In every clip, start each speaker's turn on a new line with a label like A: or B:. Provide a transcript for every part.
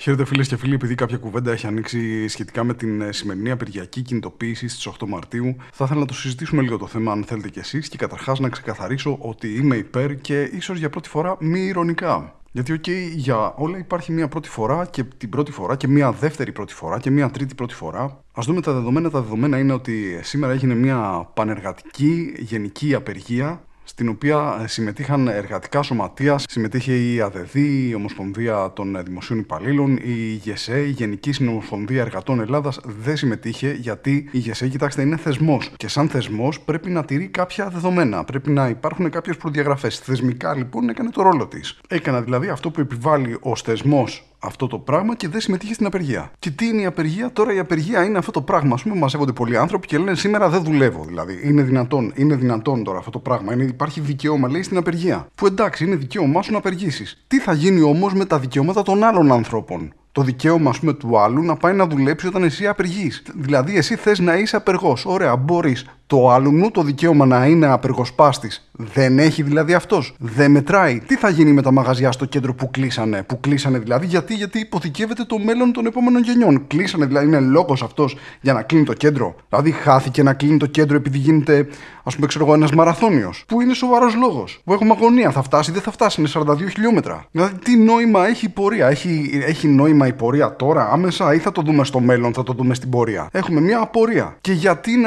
A: Χαίρετε φίλες και φίλοι, επειδή κάποια κουβέντα έχει ανοίξει σχετικά με την σημερινή απεργιακή κινητοποίηση στις 8 Μαρτίου, θα ήθελα να το συζητήσουμε λίγο το θέμα, αν θέλετε κι εσείς, και καταρχάς να ξεκαθαρίσω ότι είμαι υπέρ και ίσως για πρώτη φορά μη ειρωνικά. Γιατί, για όλα υπάρχει μία πρώτη φορά και την πρώτη φορά και μία δεύτερη πρώτη φορά και μία τρίτη πρώτη φορά. Ας δούμε τα δεδομένα. Τα δεδομένα είναι ότι σήμερα έγινε μία πανεργατική γενική απεργία, στην οποία συμμετείχαν εργατικά σωματεία, συμμετείχε η ΑΔΔ, η Ομοσπονδία των Δημοσίων Υπαλλήλων, η ΓΕΣΕ, η Γενική Συνομοσπονδία Εργατών Ελλάδας δεν συμμετείχε, γιατί η ΓΕΣΕ, κοιτάξτε, είναι θεσμός και σαν θεσμός πρέπει να τηρεί κάποια δεδομένα, πρέπει να υπάρχουν κάποιες προδιαγραφές. Θεσμικά λοιπόν έκανε το ρόλο της. Έκανα δηλαδή αυτό που επιβάλλει ως θεσμός αυτό το πράγμα και δεν συμμετείχε στην απεργία. Και τι είναι η απεργία? Τώρα η απεργία είναι αυτό το πράγμα. Ας πούμε, μαζεύονται πολλοί άνθρωποι και λένε σήμερα δεν δουλεύω. Δηλαδή, είναι δυνατόν τώρα αυτό το πράγμα. Υπάρχει δικαίωμα, λέει, στην απεργία. Που εντάξει, είναι δικαίωμά σου να απεργήσεις. Τι θα γίνει όμως με τα δικαιώματα των άλλων ανθρώπων? Το δικαίωμα, ας πούμε, του άλλου να πάει να δουλέψει όταν εσύ απεργείς. Δηλαδή, εσύ θες να είσαι απεργός. Ωραία, μπορείς. Το άλλου το δικαίωμα να είναι απεργοσπάστης δεν έχει δηλαδή αυτός. Δεν μετράει. Τι θα γίνει με τα μαγαζιά στο κέντρο που κλείσανε? Που κλείσανε δηλαδή γιατί υποθηκεύεται το μέλλον των επόμενων γενιών. Κλείσανε δηλαδή, είναι λόγος αυτός για να κλείνει το κέντρο? Δηλαδή, χάθηκε να κλείνει το κέντρο επειδή γίνεται, ας πούμε, ξέρω εγώ, ένας μαραθώνιος? Που είναι σοβαρός λόγος. Που έχουμε αγωνία. Θα φτάσει, δεν θα φτάσει, είναι 42 χιλιόμετρα. Δηλαδή, τι νόημα έχει η πορεία? Έχει νόημα η πορεία τώρα, άμεσα, ή θα το δούμε στο μέλλον, θα το δούμε στην πορεία? Έχουμε μια απορία. Και γιατί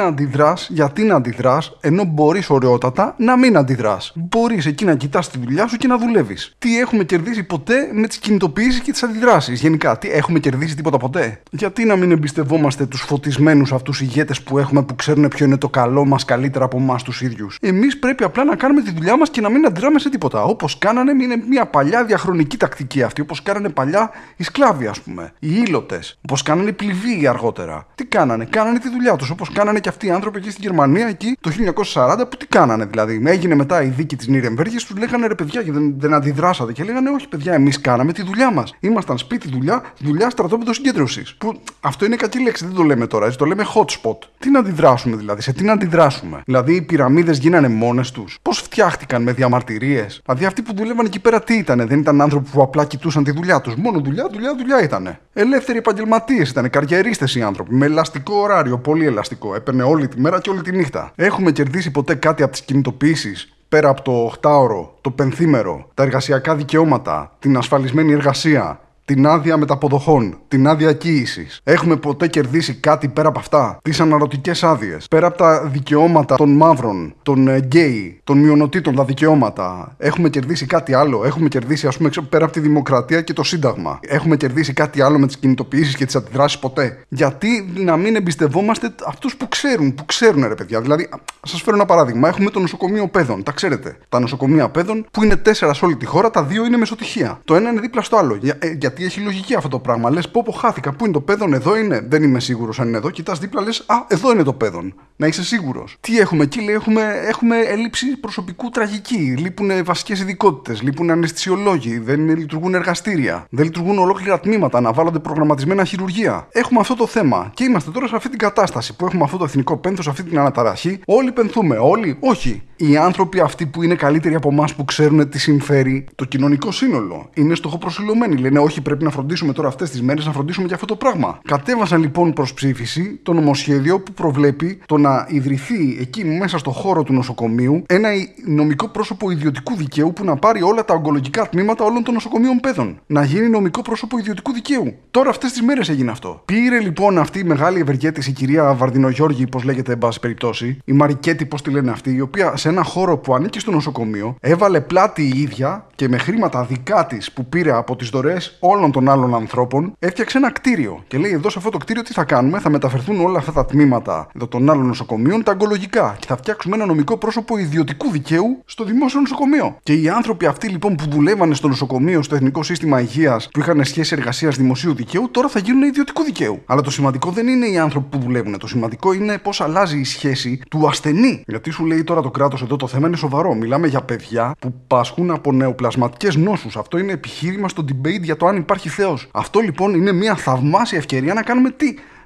A: να αντιδράς, ενώ μπορείς ωραιότατα να μην αντιδράς? Μπορείς εκεί να κοιτάς τη δουλειά σου και να δουλεύεις. Τι έχουμε κερδίσει ποτέ με τις κινητοποιήσεις και τις αντιδράσεις? Γενικά, τι έχουμε κερδίσει? Τίποτα ποτέ. Γιατί να μην εμπιστευόμαστε τους φωτισμένους αυτούς ηγέτες που έχουμε, που ξέρουν ποιο είναι το καλό μας καλύτερα από εμάς τους ίδιους? Εμείς πρέπει απλά να κάνουμε τη δουλειά μας και να μην αντιδράμε σε τίποτα. Όπως κάνανε, είναι μια παλιά διαχρονική τακτική αυτή, όπως κάνανε παλιά οι σκλάβοι, ας πούμε, οι ήλωτες, όπως κάνανε οι πληβοί αργότερα. Τι κάνανε? Κάνανε τη δουλειά τους, όπως κάνανε και αυτοί οι άνθρωποι εκεί στην Γερμανία, εκεί το 1940, που τι κάνανε δηλαδή? Έγινε μετά η δίκη της Νιρεμβέργης, τους λέγανε ρε παιδιά, δεν αντιδράσατε? Και λέγανε όχι παιδιά, εμείς κάναμε τη δουλειά μας. Ήμασταν σπίτι δουλειά στρατόπεδο συγκέντρωσης. Που αυτό είναι κακή λέξη, δεν το λέμε τώρα, έτσι το λέμε hotspot. Τι να αντιδράσουμε δηλαδή? Σε τι να αντιδράσουμε? Δηλαδή οι πυραμίδες γίνανε μόνες τους? Πώς φτιάχτηκαν? Με διαμαρτυρίες? Δηλαδή αυτοί που δουλεύαν εκεί πέρα τι ήτανε? Δεν ήταν άνθρωποι που απλά κοιτούσαν τη δουλειά τους? Μόνο δουλειά ήτανε. Ελεύθεροι επαγγελματίες ήτανε, καριερίστες οι άνθρωποι, με ελαστικό ωράριο, πολύ ελαστικό. Έπαιρνε όλη τη μέρα και όλη τη νύχτα. Έχουμε κερδίσει ποτέ κάτι από τις κινητοποιήσεις? Πέρα από το 8ωρο, το πενθήμερο, τα εργασιακά δικαιώματα, την ασφαλισμένη εργασία, την άδεια μεταποδοχών, την άδεια κοίησης? Έχουμε ποτέ κερδίσει κάτι πέρα από αυτά? Τις αναρωτικές άδειες, πέρα από τα δικαιώματα των μαύρων, των γκέι, των μειονοτήτων, τα δικαιώματα? Έχουμε κερδίσει κάτι άλλο? Έχουμε κερδίσει, ας πούμε, πέρα από τη δημοκρατία και το Σύνταγμα? Έχουμε κερδίσει κάτι άλλο με τις κινητοποιήσεις και τις αντιδράσεις ποτέ? Γιατί να μην εμπιστευόμαστε αυτούς που ξέρουν ρε παιδιά? Δηλαδή, σας φέρω ένα παράδειγμα. Έχουμε το νοσοκομείο Παιδών. Τα ξέρετε. Τα νοσοκομεία Παιδών, που είναι 4 σε όλη τη χώρα, τα 2 είναι μεσοτυχία. Το ένα είναι δίπλα στο άλλο. Γιατί έχει λογική αυτό το πράγμα. Λες, πω, χάθηκα. Πού είναι το Παιδών? Εδώ είναι. Δεν είμαι σίγουρος αν είναι εδώ. Κοιτάς δίπλα, λες, εδώ είναι το Παιδών. Να είσαι σίγουρος. Τι έχουμε εκεί? Λέει, έχουμε έλλειψη προσωπικού τραγική. Λείπουν βασικές ειδικότητες. Λείπουν αναισθησιολόγοι. Δεν λειτουργούν εργαστήρια. Δεν λειτουργούν ολόκληρα τμήματα. Αναβάλλονται προγραμματισμένα χειρουργία. Έχουμε αυτό το θέμα. Και είμαστε τώρα σε αυτή την κατάσταση που έχουμε αυτό το εθνικό πένθος, αυτή την αναταραχή. Όλοι πενθούμε. Όλοι. Όχι. Οι άνθρωποι αυτοί που είναι καλύτεροι από εμάς, που ξέρουν τι συμφέρει το κοινωνικό σύνολο, είναι στοχοπροσιλωμένοι. Λένε, όχι, πρέπει να φροντίσουμε τώρα αυτές τις μέρες να φροντίσουμε για αυτό το πράγμα. Κατέβασαν λοιπόν προς ψήφιση το νομοσχέδιο που προβλέπει το να ιδρυθεί εκεί μέσα στο χώρο του νοσοκομείου ένα νομικό πρόσωπο ιδιωτικού δικαίου που να πάρει όλα τα ογκολογικά τμήματα όλων των νοσοκομείων Παιδών. Να γίνει νομικό πρόσωπο ιδιωτικού δικαίου. Τώρα αυτές τις μέρες έγινε αυτό. Πήρε λοιπόν αυτή η μεγάλη ευεργέτης, η κυρία Βαρδινογιώργη, πώς λέγεται, εν πάση περιπτώσει, η Μαρικέτη, πώς τη λένε αυτή, η οποία σε ένα χώρο που ανήκει στο νοσοκομείο έβαλε πλάτη η ίδια και με χρήματα δικά της που πήρε από τις δωρεές όλων των άλλων ανθρώπων, έφτιαξε ένα κτίριο. Και λέει: εδώ σε αυτό το κτίριο τι θα κάνουμε? Θα μεταφερθούν όλα αυτά τα τμήματα εδώ των άλλων νοσοκομείων, τα ογκολογικά, και θα φτιάξουμε ένα νομικό πρόσωπο ιδιωτικού δικαίου στο δημόσιο νοσοκομείο. Και οι άνθρωποι αυτοί λοιπόν που δουλεύανε στο νοσοκομείο, στο Εθνικό Σύστημα Υγείας, που είχαν σχέση εργασίας δημοσίου δικαίου, τώρα θα γίνουν ιδιωτικού δικαίου. Αλλά το σημαντικό δεν είναι οι άνθρωποι που δουλεύουν. Το σημαντικό είναι πώς αλλάζει η σχέση του ασθενή. Γιατί σου λέει τώρα το κράτος, εδώ το θέμα είναι σοβαρό. Μιλάμε για παιδιά που πάσχουν από νεοπλασματικές νόσους. Αυτό είναι επιχείρημα στο debate για το αν υπάρχει Θεός. Αυτό λοιπόν είναι μια θαυμάσια ευκαιρία να κάνουμε τι?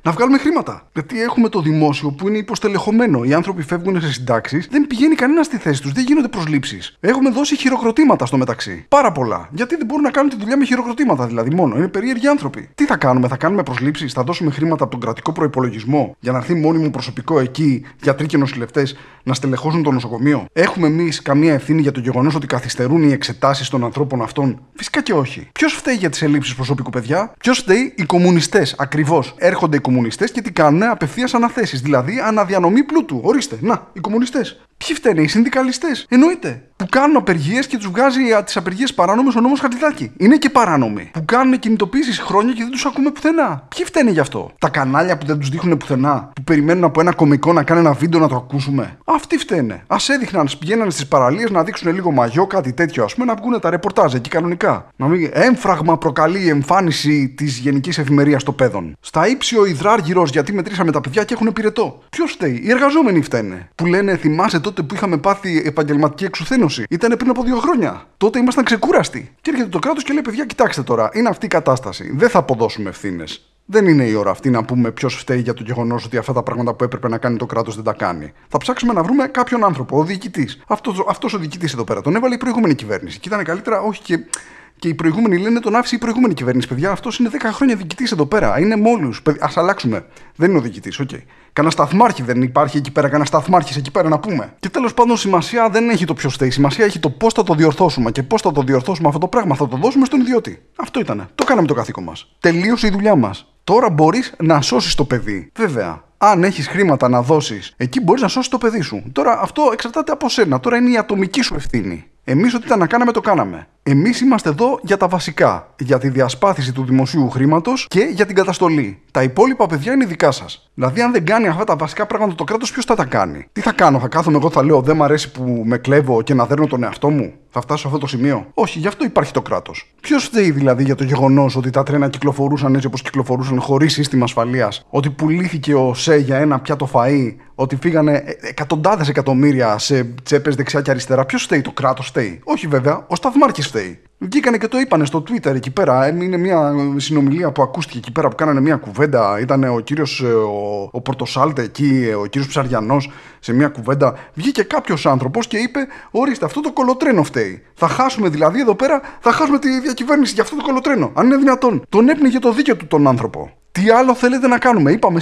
A: να βγάλουμε χρήματα. Γιατί έχουμε το δημόσιο που είναι υποστελεχωμένο. Οι άνθρωποι φεύγουν σε συντάξεις, δεν πηγαίνει κανένα στη θέση τους, δεν γίνονται προσλήψεις. Έχουμε δώσει χειροκροτήματα στο μεταξύ. Πάρα πολλά. Γιατί δεν μπορούν να κάνουν τη δουλειά με χειροκροτήματα, δηλαδή μόνο. Είναι περίεργοι άνθρωποι. Τι θα κάνουμε, θα κάνουμε προσλήψεις, θα δώσουμε χρήματα από τον κρατικό προϋπολογισμό για να έρθει μόνιμο προσωπικό εκεί, γιατροί και νοσηλευτές, να στελεχώσουν το νοσοκομείο. Έχουμε εμείς καμία ευθύνη για το γεγονός ότι καθυστερούν οι εξετάσεις των ανθρώπων αυτών? Φυσικά και όχι. Ποιος φταίει για τις ελλείψεις προσωπικού, παιδιά? Ποιος φταίει? Οι κομμουνιστές. Ακριβώς. Έρχονται οι κομμουνιστές και τι κάνουν? Απευθείας αναθέσεις. Δηλαδή αναδιανομή πλούτου. Ορίστε. Να, οι κομμουνιστές. Ποιοι φταίνε? Οι συνδικαλιστές. Εννοείται. Που κάνουν απεργίες και τους βγάζει τις απεργίες παράνομες ο νόμος Χατζηδάκη. Είναι και παράνομοι. Που κάνουν κινητοποίησεις χρόνια και δεν τους ακούμε πουθενά. Ποιοι φταίνε γι' αυτό? Τα κανάλια που δεν τους δείχνουν πουθενά. Που περιμένουν από ένα κωμικό να κάνει ένα βίντεο να το ακούσουμε. Αυτοί φταίνε. Ας έδειχναν, πηγαίναν στις παραλίες να δείξουν λίγο μαγιό, κάτι τέτοιο, ας πούμε, να βγουν τα ρεπορτάζ εκεί κανονικά. Να μην έμφραγμα προκαλεί η εμφάνιση της γενικής εφημερίας των παιδών. Στα ύψη ο υδράργυρος γιατί μετρήσαμε τα παιδιά και έχουν πυρετό. Ποιος φταίει? Οι εργαζόμενοι φταίνε. Που λένε, θυμάσαι τότε που είχαμε πάθει επαγγελματική εξουθένωση? Ήταν πριν από 2 χρόνια. Τότε ήμασταν ξεκούραστοι. Και έρχεται το κράτος και λέει, παιδιά, κοιτάξτε τώρα, είναι αυτή η κατάσταση. Δεν θα αποδώσουμε ευθύνες. Δεν είναι η ώρα αυτή να πούμε ποιος φταίει για το γεγονός ότι αυτά τα πράγματα που έπρεπε να κάνει το κράτος δεν τα κάνει. Θα ψάξουμε να βρούμε κάποιον άνθρωπο, ο διοικητής. Αυτός ο διοικητής εδώ πέρα τον έβαλε η προηγούμενη κυβέρνηση. Και ήταν καλύτερα, όχι και οι προηγούμενοι λένε τον άφησε η προηγούμενη κυβέρνηση. Παιδιά, αυτός είναι 10 χρόνια διοικητής εδώ πέρα. Είναι μόλους. Ας αλλάξουμε. Δεν είναι ο διοικητής, οκ. Κανένα σταθμάρχη δεν υπάρχει εκεί πέρα, κανένα σταθμάρχης εκεί πέρα να πούμε. Και τέλος πάντων, σημασία δεν έχει το ποιος φταίει. Σημασία έχει το πώς θα το διορθώσουμε. Και πώς θα το διορθώσουμε αυτό το πράγμα. Θα το δώσουμε στον ιδιώτη. Αυτό ήτανε. Το κάναμε το καθήκον μας. Τελείωσε η δουλειά μας. Τώρα μπορείς να σώσεις το παιδί. Βέβαια. Αν έχεις χρήματα να δώσεις, εκεί μπορείς να σώσεις το παιδί σου. Τώρα αυτό εξαρτάται από σένα. Τώρα είναι η ατομική σου ευθύνη. Εμείς ό,τι ήταν να κάναμε το κάναμε. Εμείς είμαστε εδώ για τα βασικά. Για τη διασπάθηση του δημοσίου χρήματος και για την καταστολή. Τα υπόλοιπα, παιδιά, είναι δικά σας. Δηλαδή, αν δεν κάνει αυτά τα βασικά πράγματα το κράτος, ποιος θα τα κάνει? Τι θα κάνω? Θα κάθομαι εγώ, θα λέω δεν μ' αρέσει που με κλέβω και να δέρνω τον εαυτό μου? Θα φτάσω σε αυτό το σημείο? Όχι, γι' αυτό υπάρχει το κράτος. Ποιος φταίει δηλαδή για το γεγονός ότι τα τρένα κυκλοφορούσαν έτσι όπως κυκλοφορούσαν, χωρίς σύστημα ασφαλείας? Ότι πουλήθηκε ο ΣΕ για ένα πιάτο φαΐ? Ότι φύγανε εκατοντάδες εκατομμύρια σε τσέπες δεξιά και αριστερά? Ποιος φταίει? Το κράτος φταίει? Όχι, βέβαια, ο σταθμάρχης φταίει. Βγήκανε και το είπανε στο Twitter εκεί πέρα. Είναι μια συνομιλία που ακούστηκε εκεί πέρα που κάνανε μια κουβέντα. Ήταν ο κύριος ο Πορτοσάλτε εκεί, ο κύριος Ψαριανός σε μια κουβέντα. Βγήκε κάποιος άνθρωπος και είπε: ορίστε, αυτό το κολοτρένο φταίει. Θα χάσουμε δηλαδή εδώ πέρα, θα χάσουμε τη διακυβέρνηση για αυτό το κολοτρένο. Αν είναι δυνατόν. Τον έπνιγε το δίκαιο του τον άνθρωπο. Τι άλλο θέλετε να κάνουμε? Είπαμε,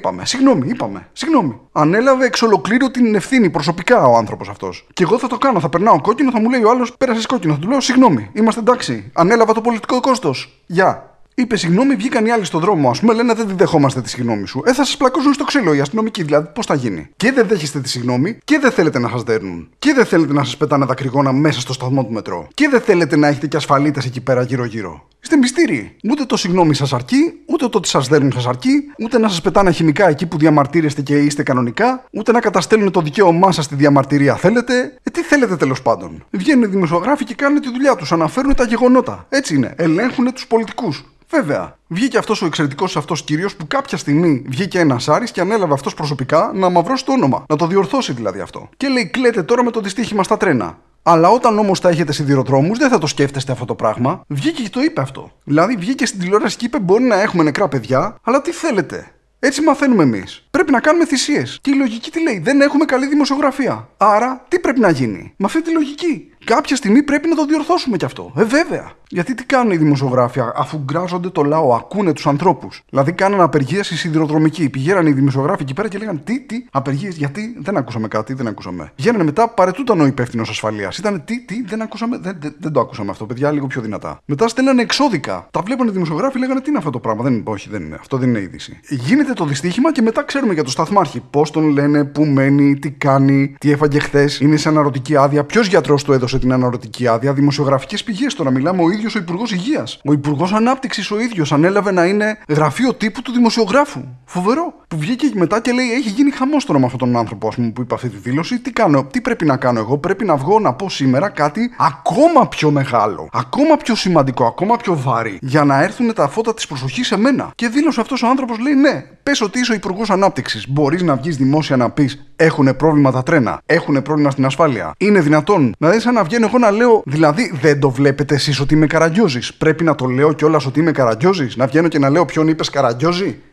A: συγγνώμη. Ανέλαβε εξ ολοκλήρου την ευθύνη προσωπικά ο άνθρωπος αυτός. Και εγώ θα το κάνω. Θα περνάω κόκκινο, θα μου λέει ο άλλος: πέρασε κόκκινο. Θα του λέω: συγγνώμη, είμαστε εντάξει. Ανέλαβα το πολιτικό κόστος. Γεια. Είπε συγγνώμη, βγήκαν οι άλλοι στον δρόμο, ας πούμε, λένε δεν δεχόμαστε τη συγγνώμη σου. Θα σας πλακώσουν στο ξύλο οι αστυνομικοί, δηλαδή πώς θα γίνει? Και δεν δέχεστε τη συγγνώμη και δεν θέλετε να σας δέρνουν. Και δεν θέλετε να σας πετάνε δακρυγόνα μέσα στο σταθμό του μετρό. Και δεν θέλετε να έχετε και ασφαλίτες εκεί πέρα γύρω-γύρω. Είστε μυστήριοι. Ούτε το συγγνώμη σας αρκεί, ούτε το ότι σας δέρνουν σας αρκεί, ούτε να σας πετάνε χημικά εκεί που διαμαρτύρεστε και είστε κανονικά, ούτε να καταστέλνουν το δικαίωμά σας στη διαμαρτυρία θέλετε. Τι θέλετε τέλος πάντων? Βγαίνουν οι δημοσιογράφοι και κάνουν τη δουλειά τους, αναφέρουν τα γεγονότα. Έτσι είναι. Ελέγχουν τους πολιτικούς. Βέβαια, βγήκε αυτός ο εξαιρετικός αυτός κύριος που κάποια στιγμή βγήκε ένας Άρης και ανέλαβε αυτός προσωπικά να μαυρώσει το όνομα. Να το διορθώσει δηλαδή αυτό. Και λέει: κλαίτε τώρα με το δυστύχημα στα τρένα. Αλλά όταν όμως θα έχετε σιδηροδρόμους, δεν θα το σκέφτεστε αυτό το πράγμα. Βγήκε και το είπε αυτό. Δηλαδή, βγήκε στην τηλεόραση και είπε: μπορεί να έχουμε νεκρά παιδιά, αλλά τι θέλετε? Έτσι μαθαίνουμε εμείς. Πρέπει να κάνουμε θυσίες. Και η λογική τι λέει? Δεν έχουμε καλή δημοσιογραφία. Άρα, τι πρέπει να γίνει? Με αυτή τη λογική. Κάποια στιγμή πρέπει να το διορθώσουμε κι αυτό. Βέβαια. Γιατί τι κάνουν οι δημοσιογράφοι, αφού γκράζονται το λαό, ακούνε τους ανθρώπους? Δηλαδή, κάνανε απεργίες στη σιδηροδρομική. Πηγαίνανε οι δημοσιογράφοι εκεί πέρα και λέγανε: τι, απεργίες, γιατί δεν ακούσαμε κάτι, δεν ακούσαμε. Βγαίνανε μετά, παρετούταν ο υπεύθυνος ασφαλείας. Ήταν τι, δεν ακούσαμε, δεν το ακούσαμε αυτό, παιδιά, λίγο πιο δυνατά. Μετά στέλνανε εξώδικα. Τα βλέπανε οι δημοσιογράφοι, λέγανε: τι είναι αυτό το πράγμα? Όχι, δεν είναι. Αυτό δεν είναι είδηση. Γίνεται το δυστύχημα και μετά ξέρουμε για το σταθμάρχη. Πώς τον λένε, πού μένει, τι κάνει, τι έφαγε χθες, είναι σε αναρωτική άδεια. Ποιος γιατρός του έδωσε την αναρωτική άδεια? Δημοσιογραφικές πηγές τώρα μιλάμε, ο ίδιος ο Υπουργός Υγείας. Ο Υπουργός Ανάπτυξης ο ίδιος ανέλαβε να είναι γραφείο τύπου του δημοσιογράφου. Φοβερό. Που βγήκε μετά και λέει: έχει γίνει χαμός τώρα με αυτόν τον άνθρωπο, ας πούμε, που είπε αυτή τη δήλωση. Τι κάνω, τι πρέπει να κάνω εγώ? Πρέπει να βγω να πω σήμερα κάτι ακόμα πιο μεγάλο, ακόμα πιο σημαντικό, ακόμα πιο βαρύ, για να έρθουν τα φώτα της προσοχής σε μένα. Και δήλωσε αυτός ο άνθρωπος, λέει: ναι, πες ότι είσαι ο Υπουργός Ανάπτυξης. Μπορείς να βγεις δημόσια να πεις: έχουν πρόβλημα τα τρένα, έχουν πρόβλημα στην ασφάλεια? Είναι δυνατόν? Δηλαδή, σαν να βγαίνω εγώ να λέω: δηλαδή, δεν το βλέπετε εσείς ότι είμαι Καραγκιόζης? Πρέπει να το λέω κιόλας ότι είμαι Καραγκιόζης? Να βγαίνω και να λέω: ποιον είπες Καραγκιόζη?